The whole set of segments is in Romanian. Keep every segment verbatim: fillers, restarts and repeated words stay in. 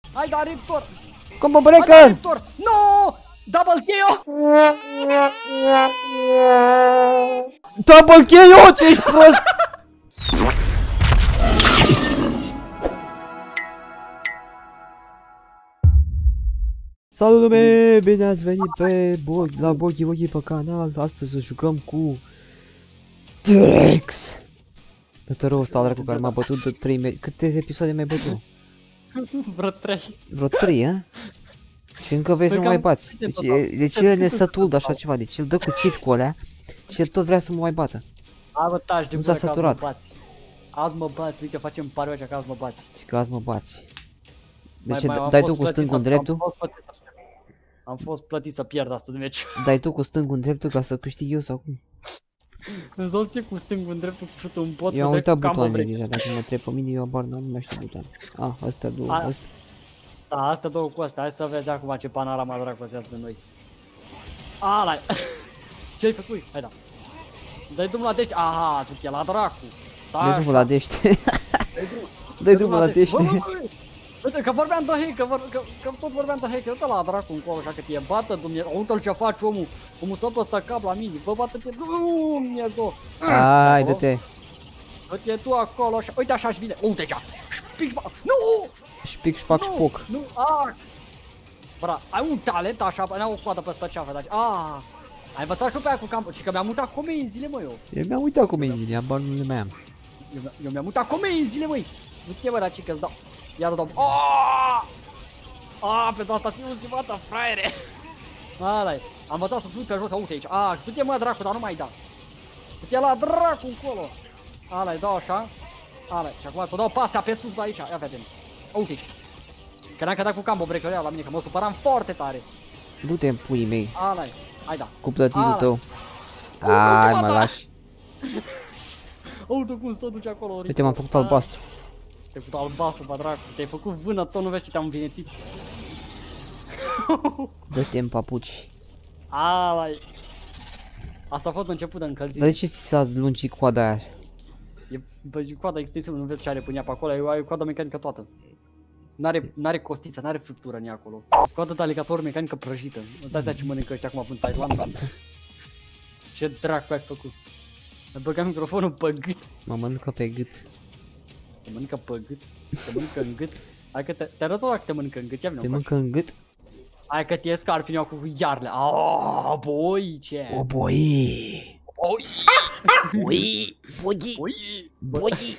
Hai da, Riptor! Combo breaker! Riptor! No! Double K O! Double K O, ce ești prost! Salut lume! Bine ați venit pe la Bogi Bogi pe canal. Astăzi să jucăm cu T-Rex. Dă-te rău ăsta dracu care m-a bătut de trei mei. Câte episoade mi-ai bătut? Vreo trei. Vreo trei, a? Și încă vrei să mă mai bați. Deci, deci el e nesătul de așa ceva. Deci el dă cu cheat cu alea și el tot vrea să mă mai bată. Hai bă, taci de nu s-a săturat. Azi mă bați, uite facem pariu așa că azi mă bați. Și că azi mă bați. Deci dai tu cu stângul în dreptul? Am fost plătit să pierd astăzi meci. Dai tu cu stângul în dreptul ca să câștig eu sau cum? Îți dau ție cu stângul în dreptul cu un bot. Eu am uitat butoanele deja, dacă mă trec pe mine eu abar n-am, nu mai știu butoane. Ah, astea două, astea. Da, astea două cu astea, hai să vezi acum ce panorama dracu se de noi. Ala. Ce-ai făcut? Hai da. Dai drumul la dește. Aha, tu e la dracu. Dai drumul la dește. Dai drumul la dește. Uite că vorbeam de hack, că, vor, că, că tot vorbeam de hack, uite la dracu încolo, așa că te bată Dumnezeu, uite-l ce face omul, omul stă pe ăsta cap la mine, bă, bată-te, Dumnezeu. Hai, dă-te. Dă-te tu acolo, așa, uite așa-și vine, uite așa, șpic, nu! Șpic, șpac, șpoc. Nu, aaa. Bra, ai un talent așa, n-am o coadă pe ăsta ceafă, dar, aaa. Ai învățat și tu pe aia cu campul, și că mi-am mutat comenzile, mă, eu. Eu mi-am uitat comenzile, abar nu le mai am. Eu mi-am mutat comenzile, măi. Uite, bă, raci, că-ți dau. Iar dau. Aaaa! Aaaa, pentru asta țin ultimata, fraiere! Ala-i. Am învățat să plui pe jos, uite aici. Aaaa, du-te mă, dracu, dar nu mai da. Du-te la dracu încolo. Ala-i, dau așa. Ala-i, și acum ți-o dau pe astea pe sus, bă, aici. Ia vedem. Uite aici. Că n-am cădat cu combo breaker-ul la mine, că mă supăram foarte tare. Du-te în puii mei. Ala-i, hai da. Cu plătitul tău. Hai, mă lași. Uite cum stă duce acolo. Uite, m-am făcut albastru. Te-ai făcut albastru, bă, dracu, te-ai făcut vână, tot nu vezi ce te-am învinețit. Dă-te în papuci. Ala-i. Asta a fost început de încălzire. Dar de ce s-a lungit coada aia? E, bă, coada extensivă, nu vezi ce are până ea pe acolo, e o coadă mecanică toată. N-are, n-are costiță, n-are friptură în ea acolo. Coadă de aligator mecanică prăjită. Îți dai seama ce mănâncă ăștia acum în Thailanda. Ce dracu ai făcut? Ai băgat microfonul pe gât. Mă mănâncă pe gât. Te mănâncă pe gât? Te mănâncă în gât? Hai că te, te arăt dacă te mănâncă în gât, ia vină. Te mănâncă în gât? Hai că tie scarpinii cu iarle. Aaaa, boi, ce? O boi. Boi. Boi. Bogi. Boi. Bogi.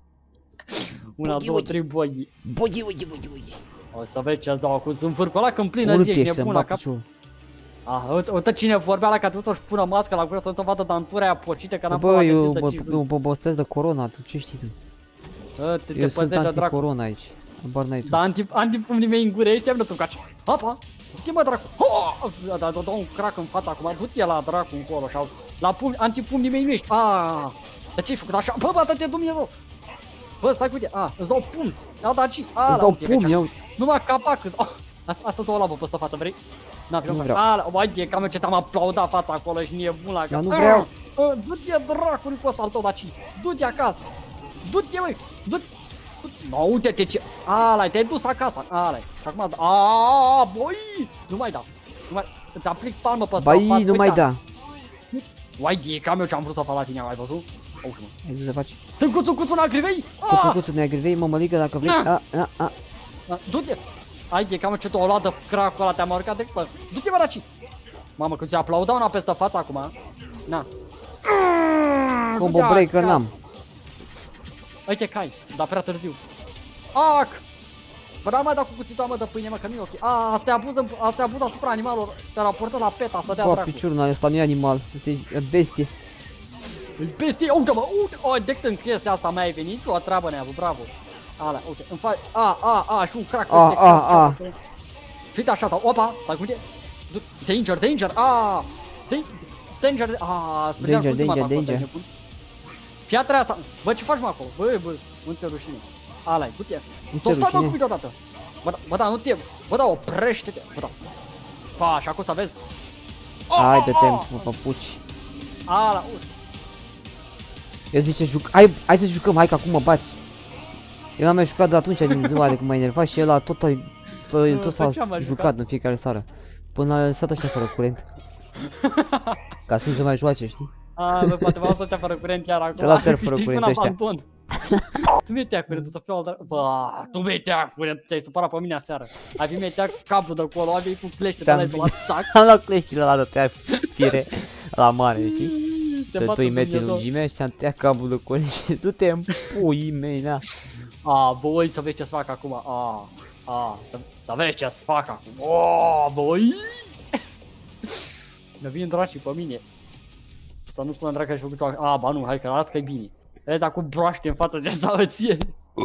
Una, două, trei boi. Bogi, bogi, bogi, bogi. O să vezi ce-ți dau acum, sunt vârcul ăla când plină zi, ești nebun la cap. Ah, uite, uite cine vorbea la că a trebuit să-și pună masca la gură să nu vadă dantura aia pocită, că n-am pus bă, eu mă bobostez de corona, tu ce știi tu? Te, eu sunt anti-corona aici, abar n-ai tu. Da, anti-pumnii mei în gură, ești am tu caci. Hopa, du-te mă dracu. Da, da, dau un crack în fața acum, du-te la dracu încolo așa. La anti-pumnii mei nu ești. Aaaa, dar ce-ai făcut așa? Bă, bată-te Dumnezeu. Bă, stai cu uite, a, îți dau pumni. Ia da, ci. Îți dau pumni, iau. Numai capac îți dau. Asta două labă pe ăsta față, vrei? Na, vreau. Nu vreau. Ala, uite, cam ce ți-am aplaudat fața acolo, ești nebun la cap. Nu vreau. Du-te dracului cu ăsta al tău, daci. Du-te acasă. Du-te, măi. Du-te. Mă, uite-te ce. Ala, te-ai dus acasă. Ala. Și acum, aaa, boi. Nu mai da. Nu mai. Îți aplic palmă pe ăsta. Bai, nu mai da. Uite, cam eu ce-am vrut să fac la tine, ai văzut? Auzi, mă. Ai vrut să faci? Sunt cuțu, cuțu, n-agrivei. Cuțu, cuțu, ne-agrivei, mămăligă, dacă vrei. A, a, a. Du-te. Haide, cam ce tu o luat de cracul ăla, te-am urcat de păr. Du-te, mă, daci! Mamă, că ți-a aplaudat una peste fața acum, na. Combo breaker n-am. Uite, cai, dar prea târziu. Ac! Bă, da, mai da cu cuțitul mă de pâine, mă, că nu e ok. A, asta e abuz, asta e abuz asupra animalelor. Te raportă la PETA să dea dracu. Bă, piciorul ăsta nu e animal, este bestie. E bestie, uite, mă, uite, o, decât în chestia asta mai ai venit, o treabă neavă, bravo. Ala, uite, îmi faci, a, a, a, și un crack peste a, a, a. Și uite așa, opa, stai cu tine. Danger, danger, a, danger, a, danger, danger, danger. Piatra asta, bă, ce faci mă acolo? Bă, bă, nu ți-e rușine. Ala, du-te. Nu ți-e rușine? Stai mă cu mine odată. Bă, da, nu te, bă, da, oprește-te, bă, da. Pa, și acum să vezi. Hai, dă-te, mă, papuci. Ala, uite. Eu zice, juc, hai, hai să jucăm, hai că acum mă bați. Eu n-am mai jucat de atunci din ziua de când m-a enervat și ăla tot tot, el tot s-a jucat în fiecare seară. Până a lăsat ăștia fără curent. Ca să nu se mai joace, știi? A, bă, poate v-am ăștia fără curent chiar acum. Se la server fără curent ăștia. Tu metea curent, tu fiu altă... Bă, tu metea curent, ți-ai supărat pe mine aseară. Ai fi metea cablu de acolo, ai venit cu clește de la la țac. Am luat cleștile ăla de tăia fire la mare, știi? Să doi metri lungime și ți-am tăiat cablul de curent și du-te în puii mei, na. A, băi, să vezi ce-ți fac acum, a, a, să, să vezi ce-ți fac acum, o, băi! Ne vin dracii pe mine. Să nu spună dracu că ai făcut o... A, ba nu, hai că las că-i bine. Vezi, acum broaște în față de asta ție.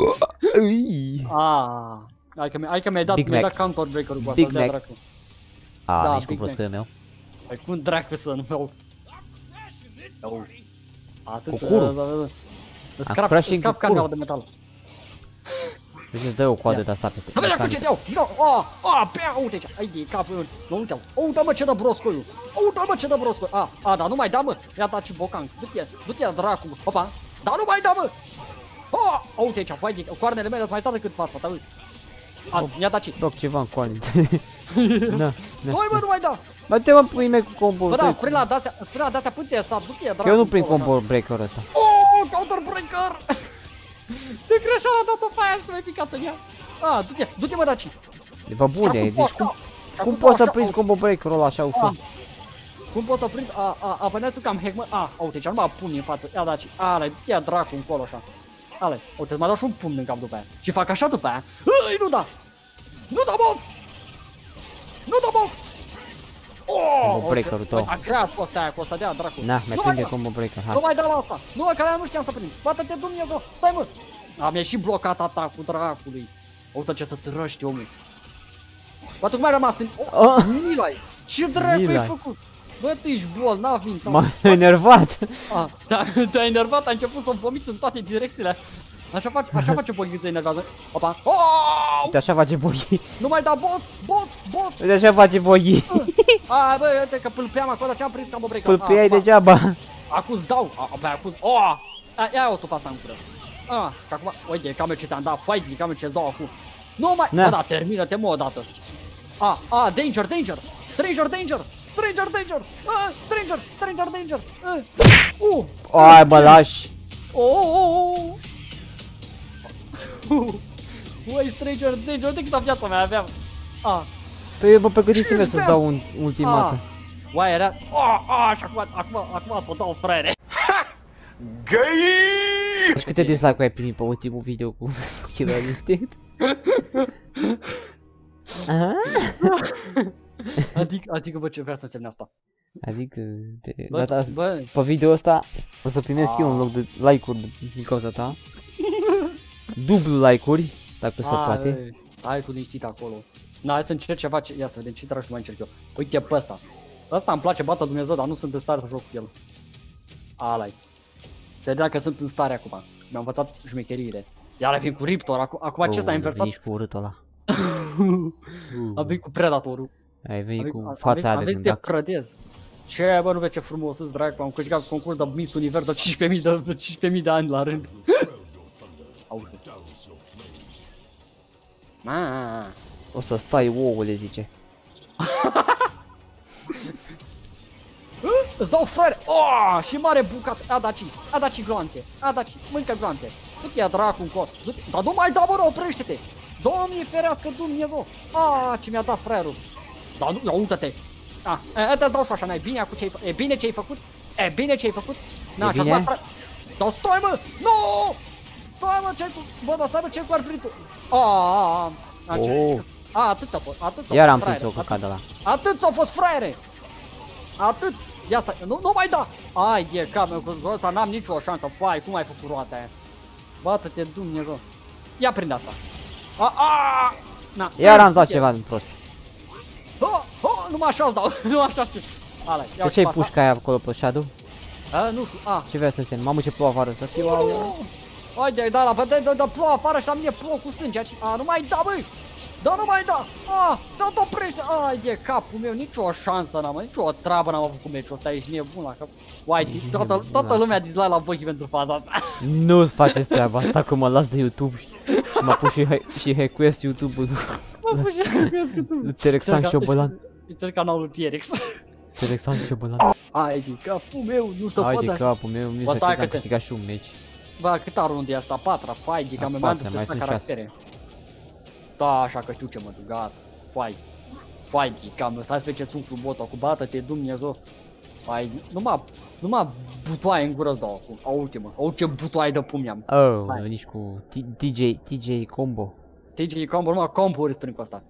A, hai că, hai că mi-ai dat, mi-ai dat counter-breaker-ul cu asta, dea dracu. A, da, nici cum prostul meu. Păi cum dracu să nu iau? Iau. Atât, cu curul. Scrap, scrap carneaua de metal. Deci îți dă o coadă de asta peste. Vedea cu ce te iau! A, a, pe uite aici! Ai de capul, nu uite-l! Uite mă ce dă broscoiul! Uite mă ce dă broscoiul! A, a, dar nu mai da mă! Ia dat și bocanc! Du-te, du-te dracu! Opa! Dar nu mai da mă! A, uite aici, vai de coarnele mele mai tare decât fața ta, uite! A, i-a dat și! Doc ceva în coane. Na, na. Doi mă, nu mai da! Bă, te mă pui mei cu combo. Bă da, prin la de-astea, prin la de-astea până te sap, du-te dracu! Eu nu prin combo breaker ăsta. Oh, counter breaker! De greșeală a dat-o pe aia și mi-ai picat în ea. A, du-te, du-te mă daci. De pe bune, deci cum, cum poți să prinzi combo breaker-ul ăla așa ușor? Cum poți să prinzi? A, a, a, băneați-o cam hack, mă. A, uite, ce-ar mă pun în față. Ia daci, ale, ia dracu încolo așa. Ale, uite, mă dau și un pumn în cap după aia. Și fac așa după aia. Îi, nu da! Nu da, boss! Nu da, boss! Combo breaker-ul tău. A creat fosta aia, cu ăsta, dea dracu. Na, mi-a prinde combo breaker, hai. Nu mai da la asta. Nu, că aia nu știam să prind. Bată-te Dumnezeu, stai mă. A, mi-a și blocat atacul dracului. Uite ce să trăști, omul. Bă, tu cum ai rămas în... Oh, Milai! Ce dracu ai făcut? Bă, tu ești bolnav mental. M-am enervat. A, da, te-ai enervat, ai început să vomiți în toate direcțiile. Așa face, așa face Boghi să enervează. Opa. Uite, așa face Boghi. Nu mai da, boss, boss, boss. Uite, așa face Boghi. A, bă, uite că pâlpeam acolo, ce am prins combo breaker. Pâlpeai degeaba. Acuz dau, abia acuz. Oh! Ia-o tu pe asta în cură. Ah, și acum, uite, cam ce ți-am dat, fight, cam ce-ți dau acum. Nu mai, bă, da, termină-te mă odată. Ah, ah, danger, danger, stranger, danger, stranger, danger, ah, stranger, stranger, danger. Uh, ai, bă, lași. Oh, oh, oh. Ui, stranger, danger, uite câtă viața mea aveam. Ah. Păi, bă, pregătiți-mă să-ți dau un ultimatum. Uai, era, ah, ah, și acum, acum, acum ți-o dau, frere. Găi! Și câte dislike-uri ai primit pe ultimul video cu Killer Instinct? Adică, adică, bă, ce vrea să însemne asta? Adică, te, bă, data, bă. pe video ăsta o să primesc eu un loc de like-uri din cauza ta. Dublu like-uri, dacă se poate. Hai tu liniștit acolo. Na, hai să încerc ceva, ce... ia să vedem ce dracu mai încerc eu. Uite pe ăsta. Ăsta îmi place, bată Dumnezeu, dar nu sunt în stare să joc cu el. Ala-i. Se vedea că sunt în stare acum. Mi-am învățat șmecheriile. Iar vin cu Riptor, acum, acum ce s-a inversat? Ești cu urâtul ăla. Am venit cu Predatorul. Ai venit cu fața aia de gândac. Am venit de ce, bă, nu vezi ce frumos îți dracu, am câștigat concurs de Miss Univers de cincisprezece mii de, cincisprezece mii de ani la rând. Auzi. Ma. O să stai ouăle, zice. Îți dau frere! Oh, și mare bucat! A daci! A daci gloanțe! A daci! Mâncă gloanțe! Du-te ia dracu încolo! Dar nu mai da, bă, oprește-te! Doamne ferească Dumnezeu! Ah, ce mi-a dat frerul! Dar nu, ia uite-te! Ah, e, te dau și așa, n-ai bine acum ce-ai făcut? E bine ce-ai făcut? E bine ce-ai făcut? Na, și acum frere... Dar stai, mă! Nu! Stai, mă, ce-ai cu... Bă, dar stai, mă, ce-ai cu arbitru? Ah, ah, ah, ah, atât s-a fost, atât s-a fost, iar am prins o căcat de la. Atât s-a fost, fraiere! Atât! Ia stai, nu, nu mai da! Ai de cap meu, cu ăsta n-am nicio șansă, fai, cum ai făcut roata aia? Bată-te Dumnezeu! Ia prinde asta! A, a, na, iar am dat ceva din prost. Oh, oh, numai așa-ți dau, numai așa-ți... De ce-ai pușca aia acolo pe Shadow? A, nu știu, a. Ce vrea să însemne? Mamă, ce plouă afară să fiu, aoleu. Haide, da, la vedere, da, da, plouă afară și la mine plouă cu sânge. A, nu mai da, băi! Da, nu mai da! A, da, da, oprește! Ai de capul meu, nicio șansă n-am, nicio treabă n-am avut cu meciul ăsta, ești nebun la cap. Uai, toată, toată lumea dislike la voi pentru faza asta. Nu faceți treaba asta, că mă las de YouTube și mă pus și, și request YouTube-ul. Bă, fă crezi că tu... Terexan Șobolan. Uite canalul T-Rex. Terexan Șobolan. Hai de capul meu, nu se Hai poate de așa. capul meu, mi se că am câștigat și un meci. Bă, câta rundă e asta? A patra, fai, de cam mi-am mai sunt caractere. Da, așa că știu ce mă duc, gata. Fai. Fai, de cam, stai să ce suflu bota cu bată-te, Dumnezeu. Fai, numai, numai butoaie în gură-ți dau acum. Auzi mă, auzi ce butoaie de pumni am. Oh, nici cu T J, T J Combo. T J Combo, numai combo-uri strâng cu asta.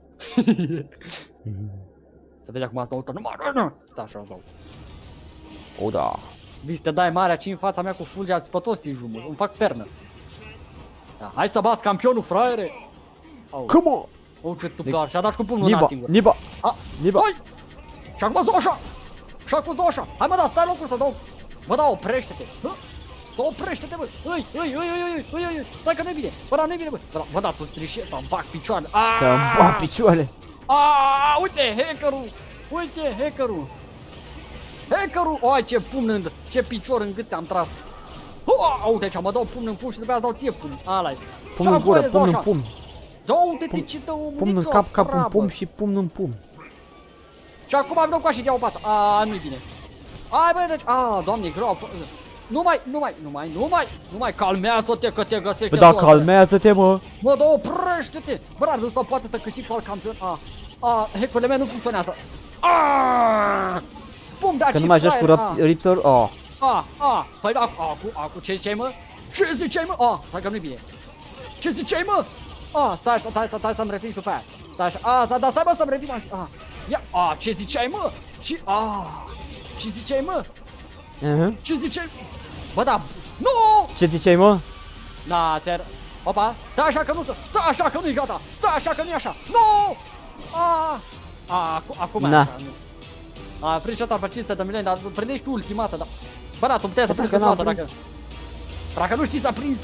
Să vezi acum asta, uite, numai, nu, nu. Da, așa îți dau. O, da. Vii să te dai mare aici în fața mea cu fulgea, pe toți te jumări, îmi fac pernă. Da, hai să bați campionul, fraiere! Come on! O, ce tucar, și-a dat și cu pumnul ăla singur. Niba, Niba! Hai! Și acum îți dau așa! Și acum îți dau așa! Hai mă, da, stai locul să dau! Bă, da, oprește-te! Da, oprește-te, bă! Ui, ui, ui, ui, ui, ui, ui, stai că nu-i bine! Bă, da, nu-i bine, bă! Bă, da, tu trișezi să-mi bag picioarele! Să-mi bag picioarele! Aaaa, uite, hackerul! Uite, hackerul! Hackerul! Ai, ce pumn în... ce picior în gât ți-am tras! Uite aici, mă dau pumn în pumn și trebuia să dau ție pumn! Ala-i! Pumn în gură, pumn în pumn! Da, uite-te ce dă omul! Pumn în cap, cap în pumn și pumn în pumn! Și acum am cu așa și iau pața! Aaaa, nu-i bine! Ai, băi, deci... Aaaa, doamne, greu! Nu mai, nu mai, nu mai, nu mai, nu mai, calmează-te că te găsește! Bă, da, calmează-te, mă! Mă, da, oprește-te! Bă, dar nu se poate să câștig cu alt campion! A, a, hackurile mele nu funcționează! Aaaa! Bum, da, că nu mai joci cu Riptor? Oh. A, a, păi da, acu, acu, ce ziceai, mă? Ce ziceai, mă? A, stai că nu-i bine. Ce ziceai, mă? A, stai, stai, stai, stai să-mi revin pe aia. Stai așa, a, stai, dar stai, mă, să-mi revin. A, ia, a, ce ziceai, mă? Ce, a, ce ziceai, mă? Uh-huh. Ce ziceai? Bă, da, nu! Ce ziceai, mă? Da, ți-ar, opa, stai așa că nu, stai așa că nu-i gata, stai așa că nu-i așa, nu! A, a, acum e așa, nu. A, prins și ăsta pe cinci sute de milioane, dar prindești tu ultimată, da. Bă, da, tu puteai să prinzi ultimată dacă... Dacă nu știi să prinzi...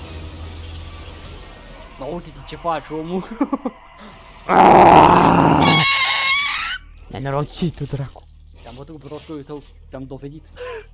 Mă, uite-te ce faci, omul. Nenorocit, tu, dracu. Te-am bătut cu roșcoiul tău, te-am dovedit.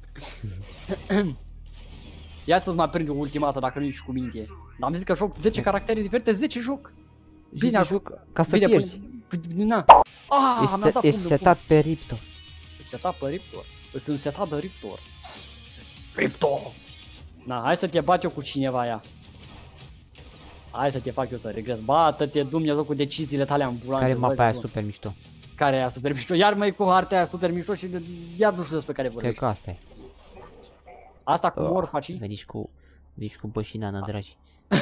Ia să-ți mai prind o ultimată dacă nu ești cu minte. Dar am zis că joc zece caractere diferite, zece joc. Bine, joc ca să pierzi. Na. Ești setat pe Riptor. Ești setat pe Riptor? Sunt setat de Riptor. Riptor! Na, hai să te bat eu cu cineva aia. Hai să te fac eu să regres. Bată-te, Dumnezeu, cu deciziile tale ambulante. Care mapa aia super mișto? Care e aia super mișto? Iar mai cu harta aia super mișto și iar nu știu despre care vorbești. Cred că asta e. Asta cu mor faci? Veniți cu... Veniți cu bășinana, dragi.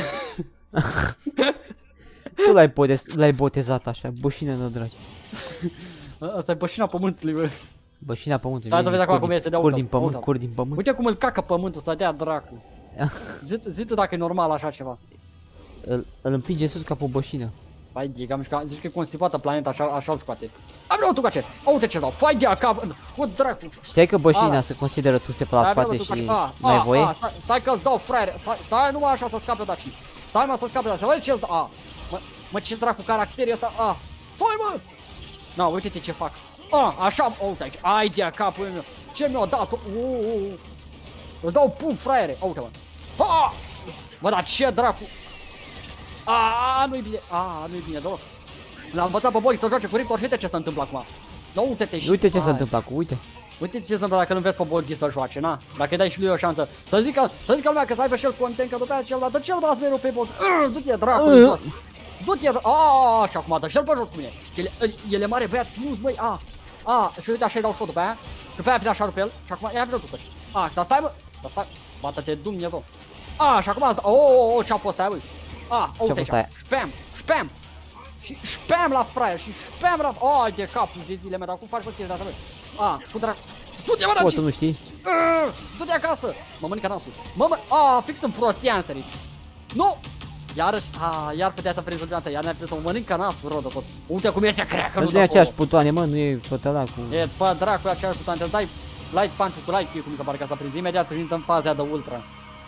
Tu l-ai botezat așa, bășinana, dragi. Asta e bășina pământului, bă. Bășina pământului. Hai să vezi acum cum e, să dea cur din pământ, cur din pământ. Uite cum îl cacă pământul, să dea dracu. Zi-te dacă e normal așa ceva. Îl, îl împinge sus ca pe o bășină. Fai de cam mișca, zici că e constipată planeta, așa, așa-l scoate. Am vreau tu ca ce? Uite ce dau, fai de cap, o dracu. Știai că bășina se consideră tuse pe la spate și nu ai voie? Stai că îți dau, fraiere, stai numai așa să scape daci. Stai mă să scape daci, vezi ce îți dau, a. Mă, ce dracu caracterii ăsta, a. Stai mă! Na, uite-te ce fac. A, așa, uite aici, ai de capul meu. Ce mi-a dat-o? Îți dau pum, fraiere, uite-mă. Ha! Mă, dar ce dracu? Aaaa, nu-i bine, aaa, nu-i bine, deloc. L-am învățat pe Boli să joace cu Riptor și uite ce se întâmplă acum. Da, uite-te și... Uite ce se întâmplă acum, uite. Uite ce se întâmplă dacă nu vezi pe Boli să joace, na? Dacă îi dai și lui o șansă. Să zică, să zică lumea că să aibă și el content, că după aceea cel dă cel dați mereu pe Boli. Du-te, dracu, jos. Du-te, aaa, și acum dă și el pe jos cu mine. El e mare băiat, fuse, băi, a. A, și uite așa îi dau shot după aia. După aia vine așa pe el și acum ia vreau după. A, dar stai, mă. Dar stai. Bată-te, Dumnezeu. A, și acum asta. Oh, ce-a fost aia, băi. A, uite așa, spam, spam. Și spam la fraier și spam la... Ai de capul de zile mele, dar cum faci pe chestia asta, băi? A, cu dracu. Du-te, mă, Poți, nu știi? Du-te acasă. Mă mănâncă nasul. Mă, mă, a, fix în prostia am sărit. Nu! Iarăși, a, iar putea să prinzi ultima dată, iar ne-ar trebui să mă mănâncă nasul rău de tot. Uite cum e se creacă, nu e aceeași putoane, mă, nu e pătăla cu... E, bă, dracu, e aceeași putoane, te dai light punch-ul cu light kick, cum se pare ca să prinzi, imediat intră în faza de ultra.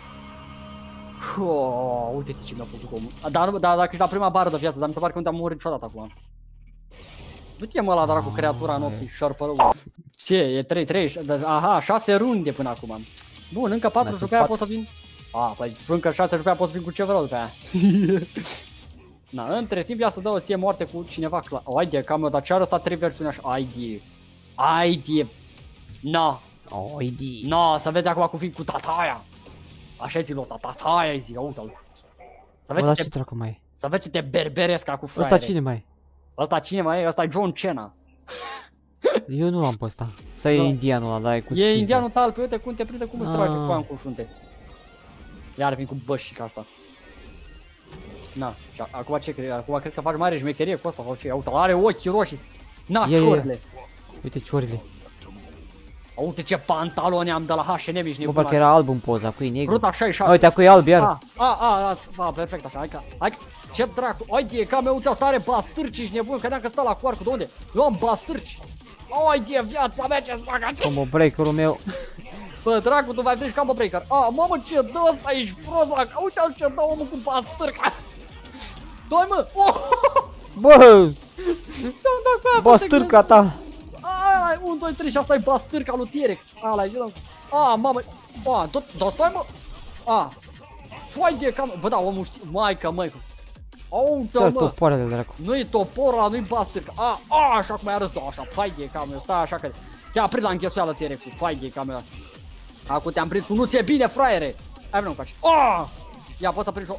Oh, uite-te ce mi-a făcut omul. Dar, dar dacă ești la prima bară de viață, dar mi se pare că nu te-am murit niciodată acum. Du-te, mă, la dracu, creatura nopții, șorpălău. Ce, e trei trei, aha, șase runde până acum. Bun, încă patru și după aia pot să vin. A, păi încă șase și după aia pot să vin cu ce vreau după aia. Na, între timp ia să dă o ție moarte cu cineva clar. Ai de cam eu, dar ce are ăsta trei versiuni așa? Ai de. Ai de. Na. Ai de. Na, să vezi acum cu fi cu tataia. Așa-i zic ăsta, tataia îi zic, uite-l. Să vezi Ăla ce ce te, dracu mai e? să vezi ce te berberesc ca cu fraiere. Ăsta cine mai e? Ăsta cine mai e? Ăsta e John Cena. Eu nu l-am pe ăsta. Să e Da. indianul ăla, dar e cu E skin. indianul tal, pe uite cum te prinde, cum îți trage Ah. cu aia cu frunte. Iar vin cu bășica asta. Na, și acum ce crezi? Acum crezi că faci mare șmecherie cu asta sau ce? Uite, are ochii roșii. Na, Ia, ia, ia. ciorile. Uite ciorile. Uite ce pantaloni am de la H and M, ești Bă, nebun. parcă era alb în poza, acum e negru. Ruta șaizeci și șase. Uite, acum e alb iar. A, a, a, a, a, perfect așa, hai ca, hai ca, ce dracu, ai de cam uite asta are bastârci, ești nebun, credeam că stă la coarcu, de unde? Eu am bastârci. Ai de viața mea, ce-ți fac aici? Combo breaker-ul meu. Bă, dracu, tu mai vrei și combo breaker. A, mamă, ce dă ăsta, ești prost, la... uite-l ce dă omul cu bastârca. Doi, mă, oh! Bă, S-am dat cu aia, bastârca ta. Ai, unu, doi, trei și asta e bastârca lui T-Rex. Ala, eu a, mamă, a, tot, tot stai, mă. A, foai de cam, bă, da, omul știe, maică, măi. Au, Să mă. topoarele dracu. Nu-i topor ăla, nu-i bastârca. A, a, așa cum ai arăs, da, așa, fai de cam, stai așa că te-a prins la înghesuială T-Rex-ul, fai de cam ăla. Acum te-am prins cu nu ți-e bine, fraiere. Hai, vreau încoace. A, ia, poți să prinzi o.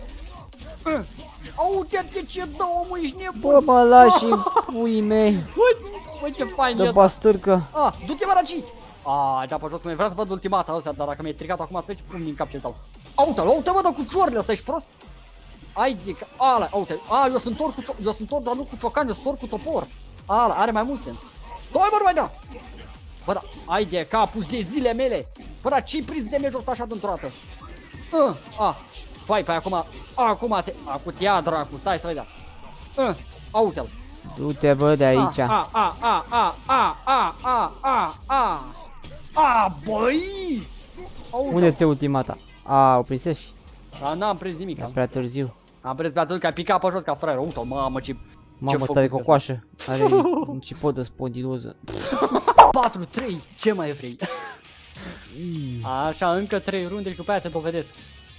Uite-te ce dă omul, ești nebun. Bă, mă lași în puii mei. Uite, uite ce fain De e. bastârcă. A, du-te mă aici! A, da, pe jos, cum vreau să văd ultimata ăsta, dar dacă mi-ai stricat acum, să vezi cum din cap ce-ți dau. Aută-l, aută-mă, dă cu ciorile ăsta, ești prost? Ai zic, ala, aută, a, eu sunt tor cu cio eu sunt tor, dar nu cu ciocan, eu sunt tor cu topor. Ala, are mai mult sens. Doi, mă, nu mai da! Bă, da, ai de capul de zile mele! Bă, da, ce-i prins de meciul ăsta așa dintr-o dată? Uh, a, vai, pe acum, acum te, acum te ia dracu, stai să vedea. Uh, aută-l. Du-te, bă, de aici. A, a, a, a, a, a, a, a, a, a, băi! Unde ți-e ultimata? A, o prinsești? A, n-am prins nimic. E prea târziu. Am prins prea târziu, că ai picat pe jos ca fraier. Uite-o, mamă, ce... Mamă, ăsta de cocoașă. Are un cipodă spondiloză. patru trei, ce mai vrei? Așa, încă trei runde și după aia te dovedesc.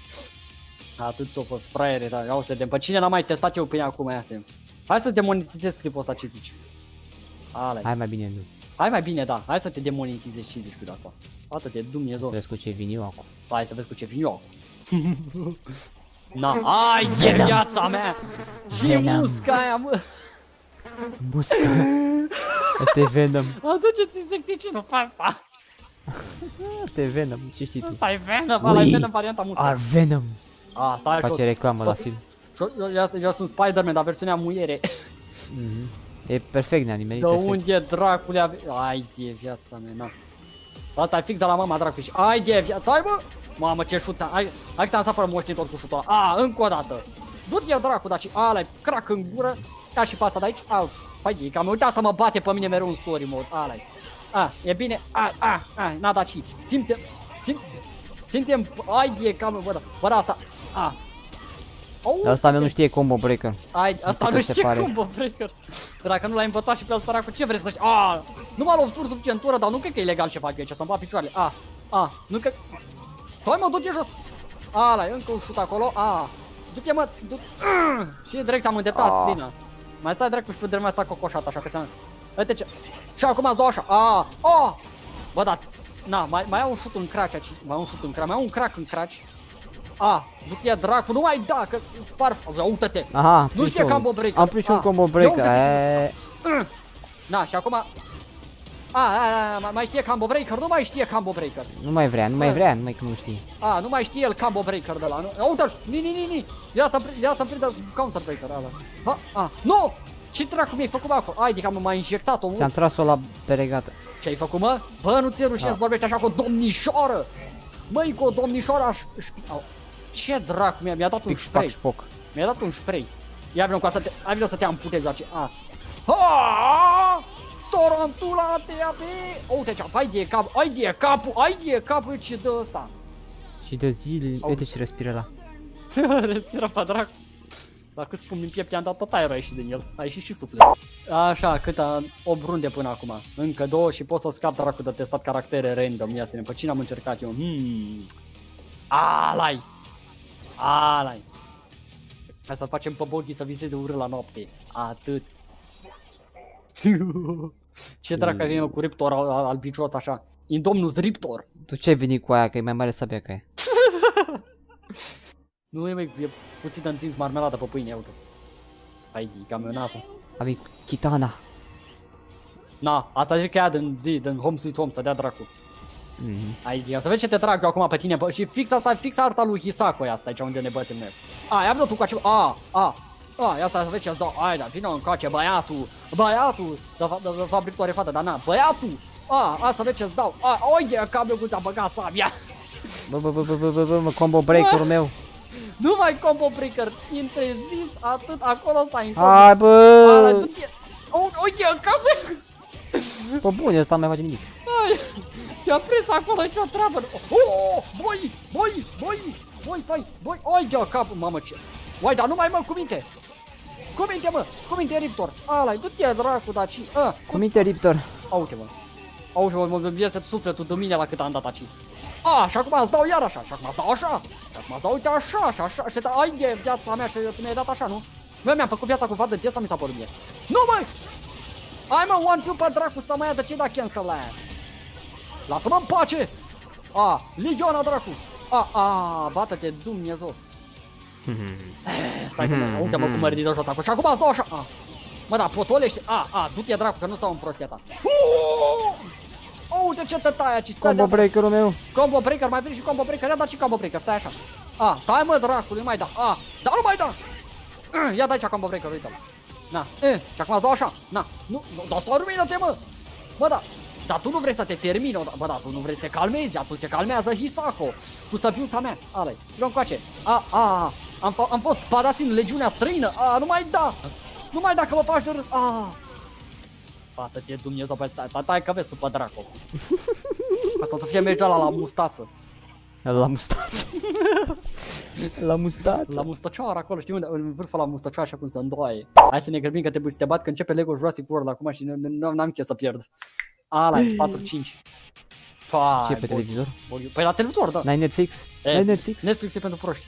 Atât s-o fost, fraiere, da, ia o să vedem. Pe cine n-am mai testat eu până acum, ia să vedem. Hai să demonetizez clipul ăsta, ce zici? Alea. Hai mai bine nu. Hai mai bine, da, hai să te demonetizezi, ce zici cu asta? Atât de Dumnezeu. Să vezi cu ce vin eu acum. Hai să vezi cu ce vin eu. Na, ai de viața mea! Ce Venom. musca aia, mă! Musca. Asta e Venom. Aduceți insecticidul pe asta! Asta e Venom, ce știi tu? Asta e Venom, ăla e Venom varianta musca. Are Venom. A, stai așa. Face reclamă la film. Eu, eu, eu sunt Spider-Man, dar versiunea muiere. Mhm. E perfect, ne-a nimerit De perfect. unde dracule ave... Ai de viața mea, na. Asta e fix de la mama dracului și ai de viața, hai bă! Mamă, ce șut, hai, hai că te-am să fără moșteni tot cu șutul ăla. A, încă o dată. Du-te dracu, daci, ala-i crac în gură. Ia și pe asta de aici, au. Hai de, cam uite asta mă bate pe mine mereu în story mode, ala-i. A, e bine, a, a, a, n-a dat și. Simte, sim, simtem, ai de, cam, bă, da, bă, da, asta, a. Asta mea nu știe combo breaker. Ai, asta cât nu se știe pare. combo breaker. Dacă nu l-ai învățat și pe el săracu, ce vrei să știi? A, nu m-a lovituri sub centură, dar nu cred că e legal ce fac eu aici, să-mi bat picioarele. A, a, nu că... Toi mă, du-te jos. Ala, e încă un șut acolo. A, du-te mă, du... Și direct am îndeptat, bine. Mai stai dracu și tu direct mai stai cocoșat, așa că ți-am... Uite ce... Și acum îți dau așa. A, a. Bă, da, na, mai, mai au un șut în craci aici. Mai au un șut în craci, mai au un crack în craci. A, du-te dracu, nu mai da, că spar, uite-te. Aha, Nu știe combo breaker. Am prins un combo breaker. E... Na, și acum... A, a, a, mai știe combo breaker, nu mai știe combo breaker. Nu mai vrea, nu mai vrea, numai că nu știi. A, nu mai știe el combo breaker de la, nu? Uite-l, ni, ni, ni, ni. Ia să-mi ia să prindă counter breaker ăla. Ha, a, nu! Ce dracu mi-ai făcut acolo? Ai, adică m-a injectat omul. Ți-am tras-o la peregată. Ce-ai făcut, mă? Bă, nu ți-e rușine să vorbești așa cu o domnișoară. Măi, cu o domnișoară aș... Ce dracu mi-a mi-a dat un spray. Mi-a dat un spray. Ia vină cu asta, hai vină să te amputezi aici. A. Ha! Torantula te ia pe... Uite ce, ai de cap, ai de capul, ai de capul ce dă ăsta. Și de zile, uite și respiră la. Respiră pe dracu. Dacă spun din piept, i-am dat tot aerul a ieșit din el. A ieșit și suflet. Așa, câte opt runde până acum. Încă două și pot să scap dracu de testat caractere random. Ia să ne pe cine am încercat eu. Hmm. Alai. Alai. Hai să facem pe Boghi să viseze urât la noapte. Atât. Ce dracu ai venit cu Riptor al, al, albicios așa? Indominus Riptor. Tu ce ai venit cu aia, că e mai mare sabia ca aia? Nu e, mai, e puțin întins marmelada pe pâine, uite. Hai, camionază. Am Kitana. Na, asta zic că ea din zi, din Home Sweet Home, să dea dracu. Mm-hmm. Aici, să vezi ce te trag eu acum pe tine, bă, și fix asta, fix arta lui Hisako e asta aici unde ne bătem noi. A, ia-mi dă tu cu acel, a, a, a, ia asta să vezi ce-ți dau, ai, da, vină încoace, băiatul, băiatul, de, de, de fapt victorie fată, dar na, băiatul, a, a, să vezi ce-ți dau, a, oie, cablu cu ți-a băgat sabia. Bă, bă, bă, bă, bă, bă, bă, bă, combo breaker-ul meu. Nu mai combo breaker, interzis, atât, acolo stai, hai, bă! Oie, cablu. Bă, bun, ăsta nu mai face nimic. Ai, te-a prins acolo, ce-o treabă. Oh, boi, boi, boi, boi, stai, boi, oi de capul, mamă ce. Uai, dar nu mai mă, cu minte. Cu minte, mă, cu minte, Riptor. Ala, du-te dracu, daci. A, cu minte, Riptor. Aute, mă. Aute, mă, mă iese sufletul de mine la cât am dat aici. A, și acum îți dau iar așa, și acum îți dau așa. Și acum îți dau, uite așa, și așa, și ai de viața mea și tu mi-ai dat așa, nu? Bă, mi-am făcut viața cu vadă de sau mi s-a părut mie. Nu, mă! Hai, mă, one two pe dracu să mă ia de ce da cancel la aia. Lasă-mă în pace! A, Legiona dracu! A, a, bată-te, Dumnezeu! Stai că mă, uite-mă cum mă ridic de jos acolo și acum îți dau așa! A. Mă, da, potolește! A, a, du-te dracu, că nu stau în prostia ta! Uite ce te tai aici! Combo breaker-ul meu! Combo breaker, mai vine și combo breaker, ia da și combo breaker, stai așa! A, stai mă dracu, nu mai da! A, dar nu mai da! Ia da aici combo breaker, uite-l! Na, e, și acum îți dau așa! Na, nu, dar termină-te, mă! Mă, da! Dar tu nu vrei să te termini, bă, da, tu nu vrei să te calmezi, atunci te calmează Hisako cu săbiuța mea, ala-i, vreau încoace, a, a, am, am fost spadasin legiunea străină, a, nu mai da, nu mai da că mă faci de râs, a, bată-te Dumnezeu, pe stai, stai că vezi tu pe dracu, asta o să fie mergea la, la mustață. La mustață. La mustață. La mustăcioară acolo, știi unde, în vârful la mustăcioară așa cum se îndoaie. Hai să ne grăbim că trebuie să te bat, că începe Lego Jurassic World acum și n-am chef să pierd. Ala, patru cinci. Ce pe televizor? Păi la televizor, da. N-ai Netflix? N-ai Netflix? Netflix e pentru proști.